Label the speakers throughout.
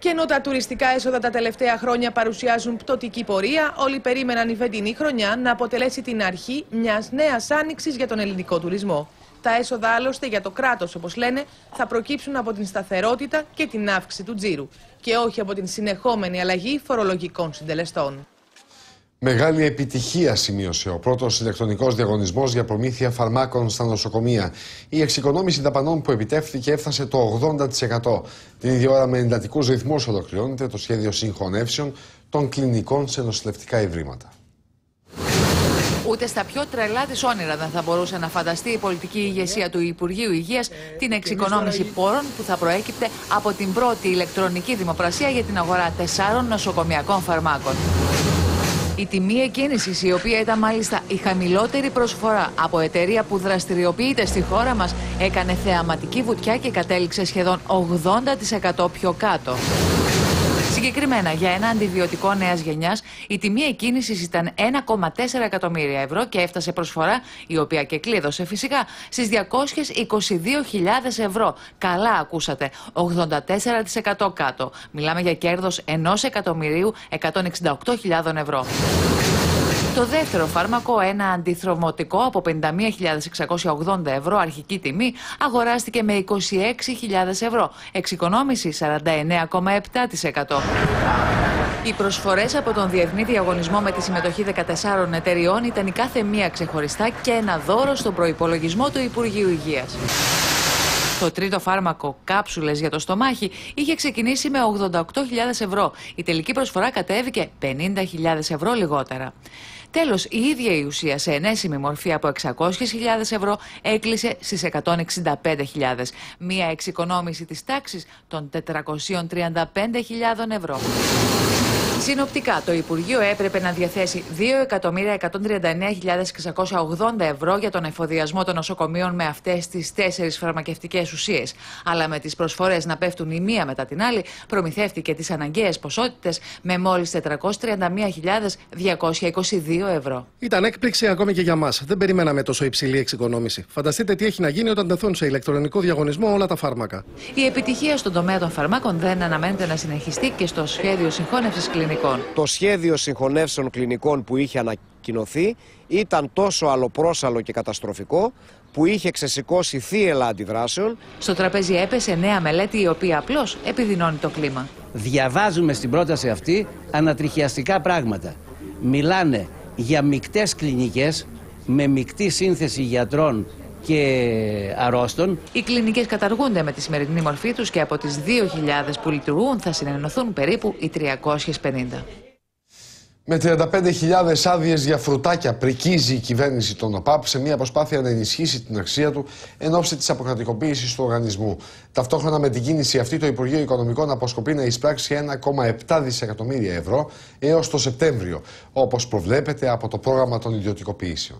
Speaker 1: Και ενώ τα τουριστικά έσοδα τα τελευταία χρόνια παρουσιάζουν πτωτική πορεία, όλοι περίμεναν η φετινή χρονιά να αποτελέσει την αρχή μιας νέας άνοιξης για τον ελληνικό τουρισμό. Τα έσοδα άλλωστε για το κράτος, όπως λένε, θα προκύψουν από την σταθερότητα και την αύξηση του τζίρου και όχι από την συνεχόμενη αλλαγή φορολογικών συντελεστών.
Speaker 2: Μεγάλη επιτυχία σημείωσε ο πρώτος ηλεκτρονικός διαγωνισμός για προμήθεια φαρμάκων στα νοσοκομεία. Η εξοικονόμηση δαπανών που επιτεύχθηκε έφτασε το 80%. Την ίδια ώρα με εντατικούς ρυθμούς ολοκληρώνεται το σχέδιο συγχωνεύσεων των κλινικών σε νοσηλευτικά ιδρύματα.
Speaker 3: Ούτε στα πιο τρελά της όνειρα δεν θα μπορούσε να φανταστεί η πολιτική ηγεσία του Υπουργείου Υγείας την εξοικονόμηση πόρων που θα προέκυπτε από την πρώτη ηλεκτρονική δημοπρασία για την αγορά 4 νοσοκομιακών φαρμάκων. Η τιμή εκκίνησης, η οποία ήταν μάλιστα η χαμηλότερη προσφορά από εταιρεία που δραστηριοποιείται στη χώρα μας, έκανε θεαματική βουτιά και κατέληξε σχεδόν 80% πιο κάτω. Συγκεκριμένα, για ένα αντιβιωτικό νέας γενιάς, η τιμή εκκίνησης ήταν 1,4 εκατομμύρια ευρώ και έφτασε προσφορά, η οποία και κλείδωσε φυσικά, στις 222.000 ευρώ. Καλά ακούσατε, 84% κάτω. Μιλάμε για κέρδος 1.168.000 ευρώ. Το δεύτερο φάρμακο, ένα αντιθρομωτικό από 51.680 ευρώ αρχική τιμή, αγοράστηκε με 26.000 ευρώ, εξοικονόμηση 49,7%. Οι προσφορές από τον διεθνή διαγωνισμό με τη συμμετοχή 14 εταιριών ήταν η κάθε μία ξεχωριστά και ένα δώρο στον προϋπολογισμό του Υπουργείου Υγείας. Το τρίτο φάρμακο, κάψουλες για το στομάχι, είχε ξεκινήσει με 88.000 ευρώ. Η τελική προσφορά κατέβηκε 50.000 ευρώ λιγότερα. Τέλος, η ίδια η ουσία σε ενέσιμη μορφή από 600.000 ευρώ έκλεισε στις 165.000. Μία εξοικονόμηση της τάξης των 435.000 ευρώ. Συνοπτικά, το Υπουργείο έπρεπε να διαθέσει 2.139.680 ευρώ για τον εφοδιασμό των νοσοκομείων με αυτές τις 4 φαρμακευτικές ουσίες. Αλλά με τις προσφορές να πέφτουν η μία μετά την άλλη, προμηθεύτηκε τις αναγκαίες ποσότητες με μόλις 431.222 ευρώ.
Speaker 4: Ήταν έκπληξη ακόμη και για μας. Δεν περιμέναμε τόσο υψηλή εξοικονόμηση. Φανταστείτε τι έχει να γίνει όταν τεθούν σε ηλεκτρονικό διαγωνισμό όλα τα φάρμακα.
Speaker 3: Η επιτυχία στον τομέα των φαρμάκων δεν αναμένεται να συνεχιστεί και στο σχέδιο συγχώνευσης κλινικών.
Speaker 5: Το σχέδιο συγχωνεύσεων κλινικών που είχε ανακοινωθεί ήταν τόσο αλλοπρόσαλλο και καταστροφικό που είχε ξεσηκώσει θύελλα αντιδράσεων.
Speaker 3: Στο τραπέζι έπεσε νέα μελέτη η οποία απλώς επιδεινώνει το κλίμα.
Speaker 6: Διαβάζουμε στην πρόταση αυτή ανατριχιαστικά πράγματα. Μιλάνε για μεικτές κλινικές με μεικτή σύνθεση γιατρών και αρρώστων. Οι κλινικές καταργούνται με τη σημερινή μορφή τους και από τις 2.000 που λειτουργούν θα συνενωθούν περίπου οι 350.
Speaker 2: Με 35.000 άδειες για φρουτάκια πρικίζει η κυβέρνηση των ΟΠΑΠ σε μια προσπάθεια να ενισχύσει την αξία του εν ώψη της αποκρατικοποίησης του οργανισμού. Ταυτόχρονα με την κίνηση αυτή, το Υπουργείο Οικονομικών αποσκοπεί να εισπράξει 1,7 δισεκατομμύρια ευρώ έως το Σεπτέμβριο, όπως προβλέπεται από το πρόγραμμα των ιδιωτικοποιήσεων.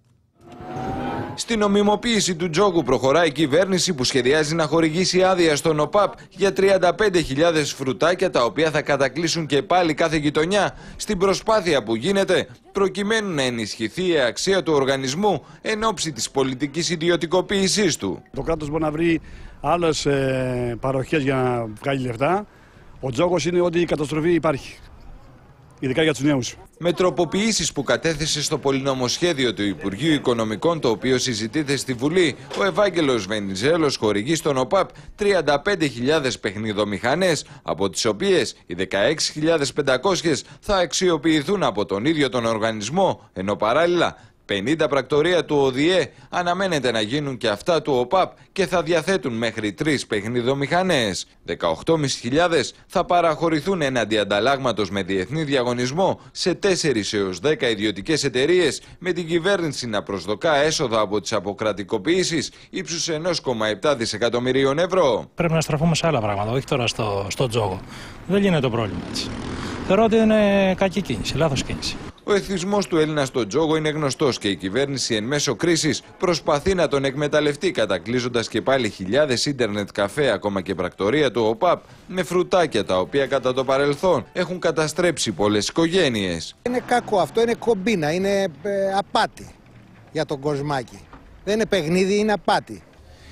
Speaker 7: Στην νομιμοποίηση του τζόγου προχωράει η κυβέρνηση που σχεδιάζει να χορηγήσει άδεια στον ΟΠΑΠ για 35.000 φρουτάκια, τα οποία θα κατακλείσουν και πάλι κάθε γειτονιά στην προσπάθεια που γίνεται προκειμένου να ενισχυθεί η αξία του οργανισμού εν ώψη της πολιτικής ιδιωτικοποίησής του.
Speaker 8: Το κράτος μπορεί να βρει άλλες παροχές για να βγάλει λεφτά. Ο τζόγος είναι ότι η καταστροφή υπάρχει. Ειδικά για τους νέους.
Speaker 7: Με τροποποιήσεις που κατέθεσε στο πολυνομοσχέδιο του Υπουργείου Οικονομικών, το οποίο συζητείται στη Βουλή, ο Ευάγγελος Βενιζέλος χορηγεί στον ΟΠΑΠ 35.000 παιχνιδομηχανές, από τις οποίες οι 16.500 θα αξιοποιηθούν από τον ίδιο τον οργανισμό, ενώ παράλληλα 50 πρακτορία του ΟΔΙΕ αναμένεται να γίνουν και αυτά του ΟΠΑΠ και θα διαθέτουν μέχρι 3 παιχνιδομηχανές. 18.500 θα παραχωρηθούν έναντι ανταλλάγματος με διεθνή διαγωνισμό σε 4 έως 10 ιδιωτικές εταιρείες, με την κυβέρνηση να προσδοκά έσοδα από τις αποκρατικοποιήσεις ύψους 1,7 δισεκατομμυρίων ευρώ.
Speaker 9: Πρέπει να στραφούμε σε άλλα πράγματα, όχι τώρα στο τζόγο. Δεν γίνεται το πρόβλημα έτσι. Θεωρώ ότι είναι κακή κίνηση, λάθος κίνηση.
Speaker 7: Ο εθισμός του Έλληνα στο τζόγο είναι γνωστός και η κυβέρνηση εν μέσω κρίσης προσπαθεί να τον εκμεταλλευτεί, κατακλείζοντας και πάλι χιλιάδες ίντερνετ καφέ, ακόμα και πρακτορία του ΟΠΑΠ, με φρουτάκια τα οποία κατά το παρελθόν έχουν καταστρέψει πολλές οικογένειες.
Speaker 10: Είναι κακό αυτό, είναι κομπίνα, είναι απάτη για τον κοσμάκι. Δεν είναι παιχνίδι, είναι απάτη.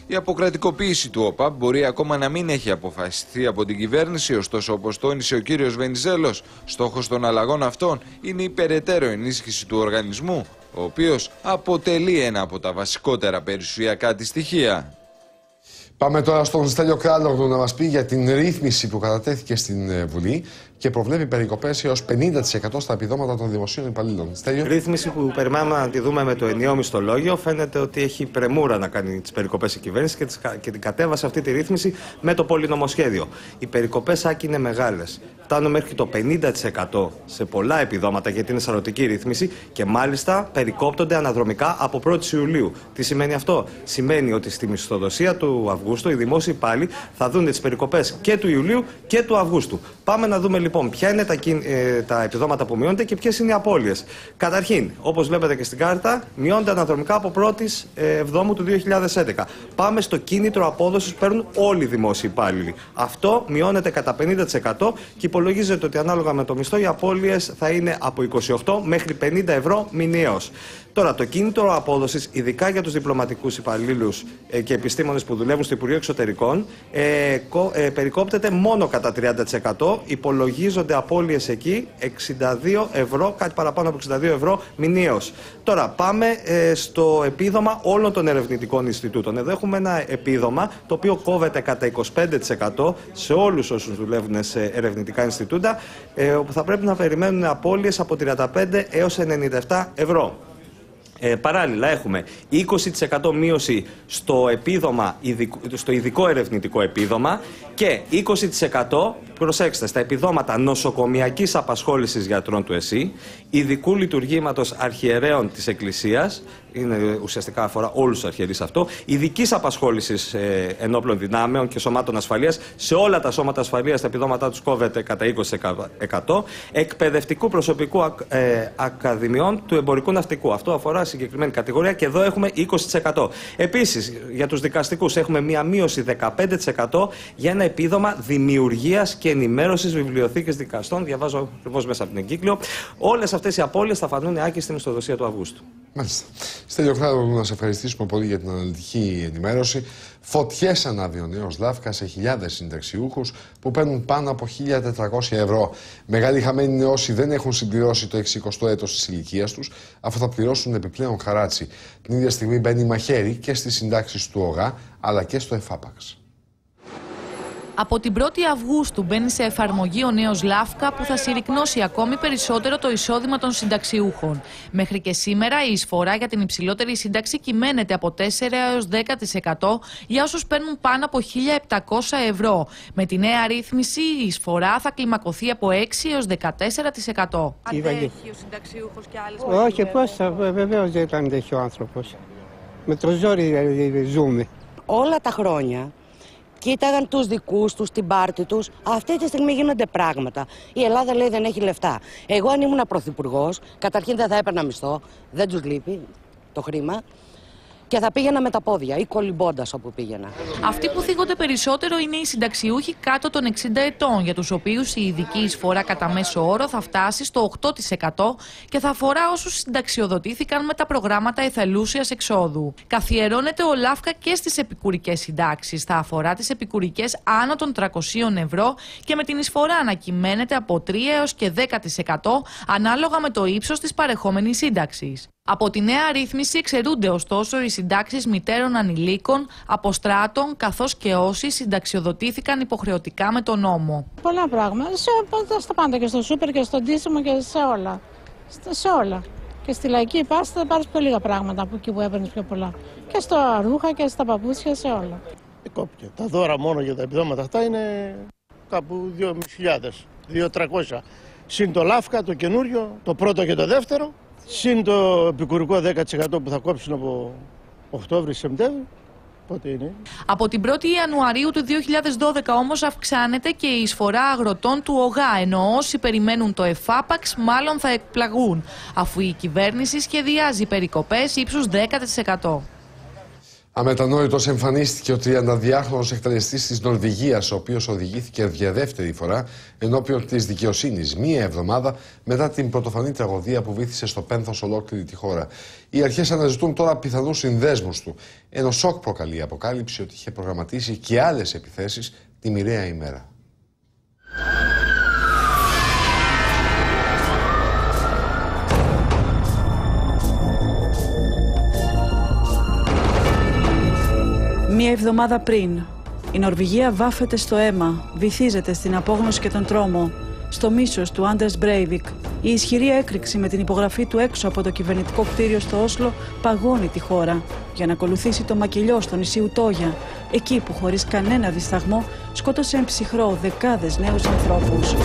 Speaker 7: Η αποκρατικοποίηση του ΟΠΑΠ μπορεί ακόμα να μην έχει αποφασιστεί από την κυβέρνηση, ωστόσο, όπως τόνισε ο κύριος Βενιζέλος, στόχος των αλλαγών αυτών είναι η περαιτέρω ενίσχυση του οργανισμού, ο οποίος αποτελεί ένα από τα βασικότερα περιουσιακά της στοιχεία.
Speaker 2: Πάμε τώρα στον Στέλιο Κράλογλου να μας πει για την ρύθμιση που κατατέθηκε στην Βουλή και προβλέπει περικοπές έως 50% στα επιδόματα των δημοσίων υπαλλήλων. Στέλιο.
Speaker 11: Ρύθμιση που περιμένουμε να τη δούμε με το ενιαίο μισθολόγιο. Φαίνεται ότι έχει πρεμούρα να κάνει τις περικοπές η κυβέρνηση και την κατέβασε αυτή τη ρύθμιση με το πολυνομοσχέδιο. Οι περικοπές, Άκη, είναι μεγάλες. Φτάνουν μέχρι το 50% σε πολλά επιδόματα, γιατί είναι σαρωτική ρύθμιση και μάλιστα περικόπτονται αναδρομικά από 1η Ιουλίου. Τι σημαίνει αυτό? Σημαίνει ότι στη μισθοδοσία του Αυγούστου οι δημόσιοι υπάλληλοι θα δουν τις περικοπές και του Ιουλίου και του Αυγούστου. Πάμε να δούμε λοιπόν ποια είναι τα επιδόματα που μειώνονται και ποιες είναι οι απώλειες. Καταρχήν, όπως βλέπετε και στην κάρτα, μειώνονται αναδρομικά από 1η Εβδόμου του 2011. Πάμε στο κίνητρο απόδοσης που παίρνουν όλοι οι δημόσιοι υπάλληλοι. Αυτό μειώνεται κατά 50% και υπολογίζεται ότι ανάλογα με το μισθό οι απώλειες θα είναι από 28 μέχρι 50 ευρώ μηνιαίως. Τώρα, το κίνητρο απόδοσης, ειδικά για τους διπλωματικούς υπαλλήλους και επιστήμονες που δουλεύουν στο Υπουργείο Εξωτερικών, περικόπτεται μόνο κατά 30%. Υπολογίζονται απώλειες εκεί 62 ευρώ, κάτι παραπάνω από 62 ευρώ μηνιαίως. Τώρα, πάμε στο επίδομα όλων των ερευνητικών Ινστιτούτων. Εδώ έχουμε ένα επίδομα το οποίο κόβεται κατά 25% σε όλους όσους δουλεύουν σε ερευνητικά Ινστιτούτα, όπου θα πρέπει να περιμένουν απώλειες από 35 έως 97 ευρώ. Παράλληλα έχουμε 20% μείωση στο ειδικό ερευνητικό επίδομα και 20%, προσέξτε, στα επιδόματα νοσοκομιακής απασχόλησης γιατρών του ΕΣΥ, ειδικού λειτουργήματος αρχιερέων της Εκκλησίας, είναι ουσιαστικά αφορά όλους τους αρχιερείς αυτό, ειδικής απασχόλησης ενόπλων δυνάμεων και σωμάτων ασφαλείας, σε όλα τα σώματα ασφαλείας τα επιδόματά τους κόβεται κατά 20%, εκπαιδευτικού προσωπικού ακαδημιών του εμπορικού ναυτικού. Αυτό αφορά συγκεκριμένη κατηγορία και εδώ έχουμε 20%. Επίσης, για τους δικαστικούς έχουμε μία μείωση 15% για ένα επίδομα δημιουργίας και ενημέρωσης βιβλιοθήκης δικαστών. Διαβάζω ακριβώς μέσα από την εγκύκλιο. Όλες αυτές οι απώλειες θα φανούν, Άκη, στη μισθοδοσία του Αυγούστου.
Speaker 2: Μάλιστα. Στέλιο Κράλογλου, να σε ευχαριστήσουμε πολύ για την αναλυτική ενημέρωση. Φωτιές ανάβει ο νέος Λάφκα σε χιλιάδες συνταξιούχους που παίρνουν πάνω από 1.400 ευρώ. Μεγάλοι χαμένοι είναι όσοι δεν έχουν συμπληρώσει το 60ο έτος της ηλικίας τους, αφού θα πληρώσουν επιπλέον χαράτσι. Την ίδια στιγμή μπαίνει μαχαίρι και στις συντάξεις του ΟΓΑ αλλά και στο ΕΦΑΠΑΞ.
Speaker 3: Από την 1η Αυγούστου μπαίνει σε εφαρμογή ο νέος Λάφκα που θα συρρικνώσει ακόμη περισσότερο το εισόδημα των συνταξιούχων. Μέχρι και σήμερα η εισφορά για την υψηλότερη σύνταξη κυμαίνεται από 4 έως 10% για όσους παίρνουν πάνω από 1.700 ευρώ. Με τη νέα ρύθμιση η εισφορά θα κλιμακωθεί από 6 έως 14%.
Speaker 12: Αντέχει ο συνταξιούχος και άλλες? Όχι, πώς θα, βεβαίως δεν αντέχει ο άνθρωπος. Με το ζόρι ζούμε. Όλα τα χρόνια κοίταγαν τους δικούς τους, την πάρτη τους. Αυτή τη στιγμή γίνονται πράγματα. Η Ελλάδα λέει δεν έχει λεφτά. Εγώ αν ήμουν πρωθυπουργός, καταρχήν δεν θα έπαιρνα μισθό, δεν τους λείπει το χρήμα. Και θα πήγαινα με τα πόδια ή κολυμπώντας όπου πήγαινα.
Speaker 3: Αυτοί που θίγονται περισσότερο είναι οι συνταξιούχοι κάτω των 60 ετών, για τους οποίους η ειδική εισφορά κατά μέσο όρο θα φτάσει στο 8% και θα αφορά όσους συνταξιοδοτήθηκαν με τα προγράμματα εθελούσιας εξόδου. Καθιερώνεται ο Λάφκα και στις επικουρικές συντάξεις. Θα αφορά τις επικουρικές άνω των 300 ευρώ και με την εισφορά να κυμαίνεται από 3 έως και 10% ανάλογα με το ύψος της παρεχόμενης σύνταξης. Από τη νέα ρύθμιση εξαιρούνται ωστόσο οι συντάξεις μητέρων ανηλίκων, αποστράτων, καθώς και όσοι συνταξιοδοτήθηκαν υποχρεωτικά με τον νόμο.
Speaker 13: Πολλά πράγματα, στα πάντα, και στο σούπερ και στο ντύσιμο και σε όλα. Σε όλα. Και στη λαϊκή πάστα θα πάρεις πιο λίγα πράγματα από εκεί που έπαιρνες πιο πολλά. Και στα ρούχα και στα παπούτσια, σε όλα.
Speaker 14: Κόπηκε. Τα δώρα μόνο για τα επιδόματα αυτά είναι κάπου 2.500, 2.300. Συν το Λάφκα, το καινούριο, το πρώτο και το δεύτερο. Συν το επικουρικό 10% που θα κόψουν από Οκτώβρη-Σεπτέμβρη. Πότε είναι?
Speaker 3: Από την 1η Ιανουαρίου του 2012 όμως αυξάνεται και η εισφορά αγροτών του ΟΓΑ, ενώ όσοι περιμένουν το ΕΦΑΠΑΞ μάλλον θα εκπλαγούν, αφού η κυβέρνηση σχεδιάζει περικοπές ύψους 10%.
Speaker 2: Αμετανόητος εμφανίστηκε ο 32χρονος εκτελεστής της Νορβηγίας, ο οποίος οδηγήθηκε για δεύτερη φορά ενώπιον της δικαιοσύνης, μία εβδομάδα μετά την πρωτοφανή τραγωδία που βύθισε στο πένθος ολόκληρη τη χώρα. Οι αρχές αναζητούν τώρα πιθανούς συνδέσμους του, ενώ σοκ προκαλεί η αποκάλυψη ότι είχε προγραμματίσει και άλλες επιθέσεις τη μοιραία ημέρα.
Speaker 15: Μία εβδομάδα πριν, η Νορβηγία βάφεται στο αίμα, βυθίζεται στην απόγνωση και τον τρόμο, στο μίσος του Άντερς Μπρέιβικ. Η ισχυρή έκρηξη με την υπογραφή του έξω από το κυβερνητικό κτίριο στο Όσλο παγώνει τη χώρα, για να ακολουθήσει το μακελιό στο νησί Ουτόγια, εκεί που χωρίς κανένα δισταγμό σκότωσε εν ψυχρό δεκάδες νέους ανθρώπους.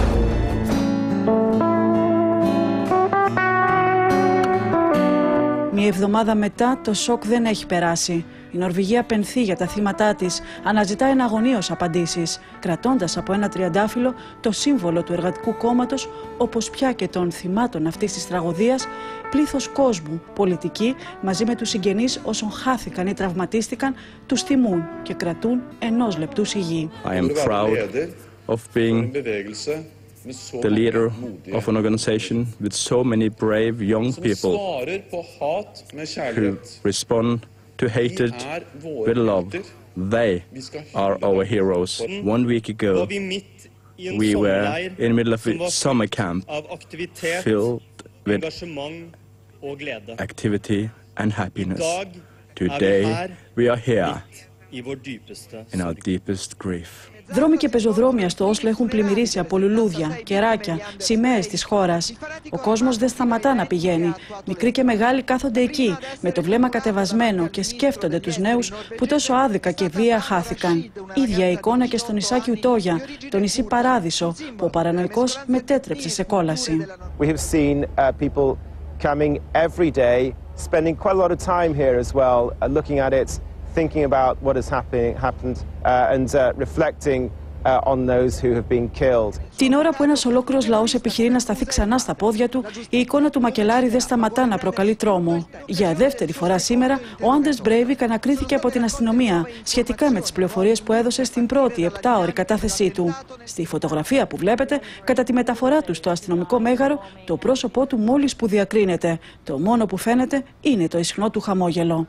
Speaker 15: Μία εβδομάδα μετά, το σοκ δεν έχει περάσει. Η Νορβηγία πενθεί για τα θύματά της, αναζητά εναγωνίως απαντήσεις, κρατώντας από ένα τριαντάφυλλο το σύμβολο του Εργατικού Κόμματος, όπως πια και των θυμάτων αυτής της τραγωδίας, πλήθος κόσμου, πολιτικοί, μαζί με τους συγγενείς όσων χάθηκαν ή τραυματίστηκαν, τους τιμούν και κρατούν ενός λεπτού σιγή.
Speaker 16: I am proud of being the leader of an organization with so many brave young people who respond to hatred with love. They are our heroes. 1 week ago, we were in the middle of a summer camp filled with activity and happiness. Today, we are here in our deepest grief.
Speaker 15: Δρόμοι και πεζοδρόμια στο Όσλο έχουν πλημμυρίσει από λουλούδια, κεράκια, σημαίες της χώρας. Ο κόσμος δεν σταματά να πηγαίνει. Μικροί και μεγάλοι κάθονται εκεί, με το βλέμμα κατεβασμένο και σκέφτονται τους νέους που τόσο άδικα και βία χάθηκαν. Ίδια εικόνα και στο νησάκι Ουτόγια, το νησί Παράδεισο, που ο παρανοϊκός μετέτρεψε σε κόλαση.
Speaker 17: We have seen people coming every day, spending quite a lot of time here as well, looking at it, thinking about what has happened and reflecting on those who have been killed.
Speaker 15: Την ώρα που ένας ολόκληρος λαός επιχειρεί να σταθεί ξανά στα πόδια του, η εικόνα του μακελάρη δεν σταματά να προκαλεί τρόμο. Για δεύτερη φορά σήμερα, ο Άντερς Μπρέιβικ ανακρίθηκε από την αστυνομία σχετικά με τις πληροφορίες που έδωσε στην πρώτη 7ωρη κατάθεσή του. Στη φωτογραφία που βλέπετε, κατά τη μεταφορά του στο αστυνομικό μέγαρο, το πρόσωπό του μόλις που διακρίνεται. Το μόνο που φαίνεται είναι το ισχνό του χαμόγελο.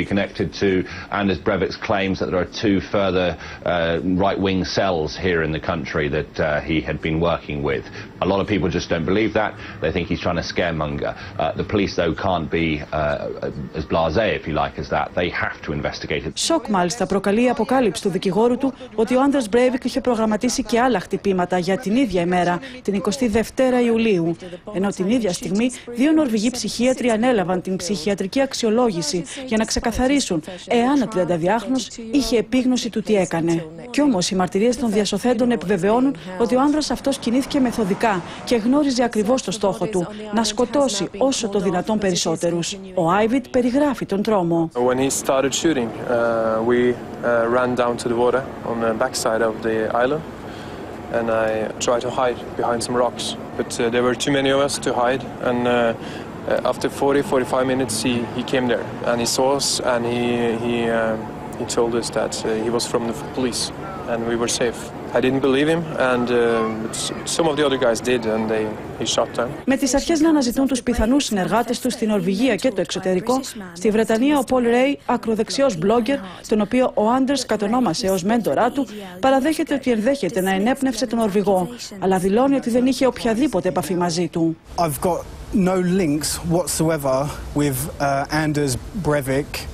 Speaker 18: Here in the country that he had been working with. A lot of people just don't believe that. They think he's trying to scaremonger. The police, though, can't be as blasé, if you like, as that. They have to investigate it.
Speaker 15: Σοκ μάλιστα προκαλεί η αποκάλυψη του δικηγόρου του ότι ο Άντερς Μπρέιβικ είχε προγραμματίσει και άλλα χτυπήματα για την ίδια ημέρα, την 22η Ιουλίου. Ενώ την ίδια στιγμή 2 Νορβηγοί ψυχίατροι ανέλαβαν την ψυχιατρική αξιολόγηση για να ξεκαθαρίσουν εάν ο 32χρονος είχε επίγνωση του τι έκανε. Κι όμως οι μαρτυρίες των διασωθέντων επιβεβαιώνουν ότι ο άνδρας αυτός κινήθηκε μεθοδικά και γνώριζε ακριβώς το στόχο του, να σκοτώσει όσο το δυνατόν περισσότερους. Ο Άιβιτ περιγράφει τον τρόμο.
Speaker 19: When he started shooting, we ran down to the water on the backside of the island, and I tried to hide behind some rocks, but there were too many of us to hide, and after 40-45 minutes he came there, and he saw us, and he told us that he was from the police, and we were safe. I didn't believe him, and some of the other guys did, and he shot them.
Speaker 15: Με τις αρχές να αναζητούν τους πιθανούς συνεργάτες του στην Νορβηγία και το εξωτερικό, στη Βρετανία ο Πολ Ρέι, ακροδεξιός blogger, τον οποίο ο Άντερς κατονόμασε ως μέντορά του, παραδέχεται ότι ενδέχεται να ενέπνευσε τον Νορβηγό, αλλά δηλώνει ότι δεν είχε οποιαδήποτε επαφή μαζί του.
Speaker 20: I've got no links whatsoever with Anders Breivik.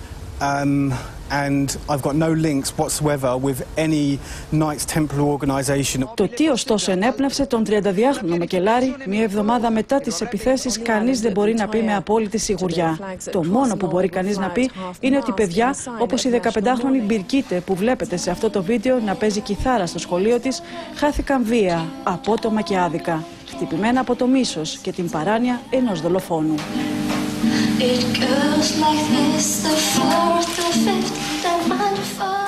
Speaker 20: And I've got no links whatsoever with any Knights Templar organization.
Speaker 15: Το τι ωστόσο ενέπνευσε τον 32χρονο Μακελάρη μία εβδομάδα μετά τις επιθέσεις, κανείς δεν μπορεί να πει με απόλυτη σιγουριά. Το μόνο που μπορεί κανείς να πει είναι ότι παιδιά όπως η 15χρονη Μπιρκίτε που βλέπετε σε αυτό το βίντεο να παίζει κιθάρα στο σχολείο της, χάθηκαν βία, απότομα και άδικα, χτυπημένα από το μίσος και την παράνοια ενός δολοφόνου. It goes like this, the fourth, the fifth, the wonderful.